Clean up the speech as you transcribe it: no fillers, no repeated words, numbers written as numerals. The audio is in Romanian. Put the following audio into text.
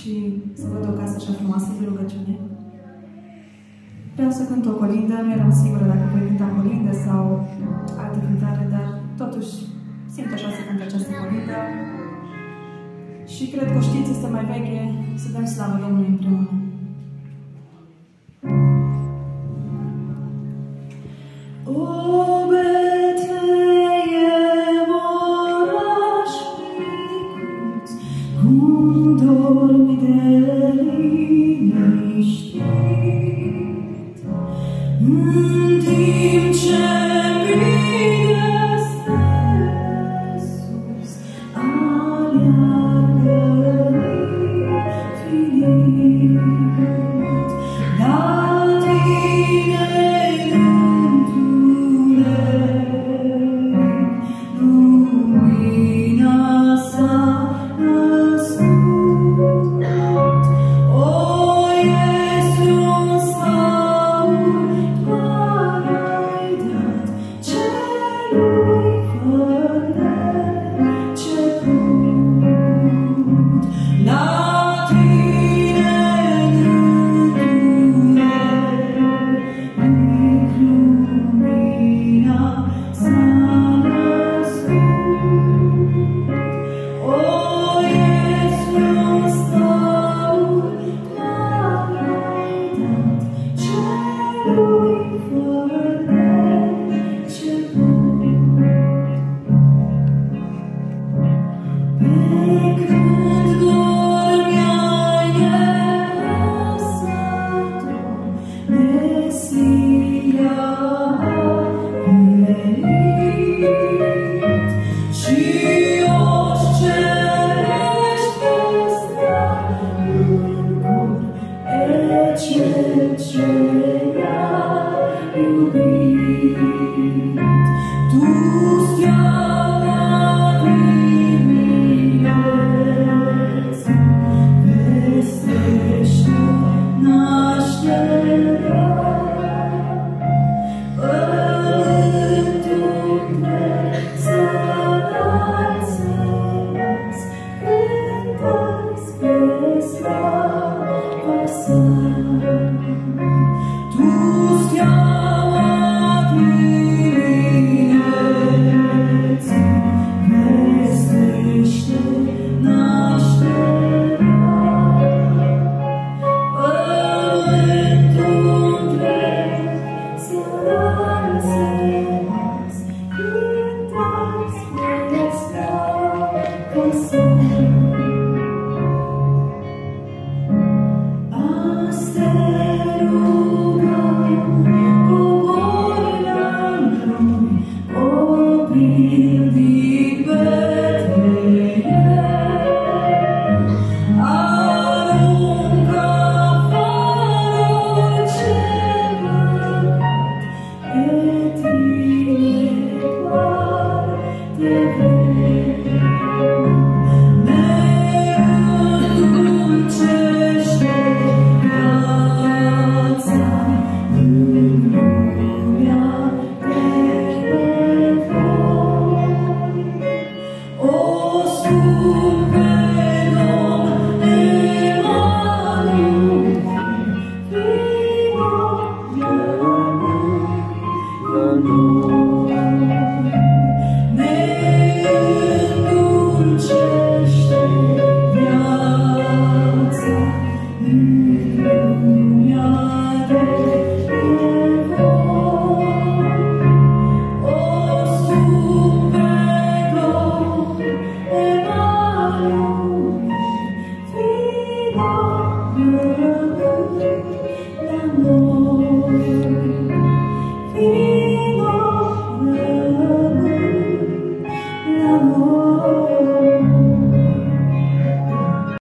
și să văd o casă așa frumoasă de rugăciune. Vreau să cânt o colindă, nu eram sigură dacă voi cânta colindă sau altă cântare, dar totuși simt așa să cânt această colindă. Și cred că o știți, este mai veche, să dăm slavă Domnului împreună. O Betleem, oraș micuț, cum dormi de liniștit, în timp ce mine stele sus, aleargă infinit, la tine Yes.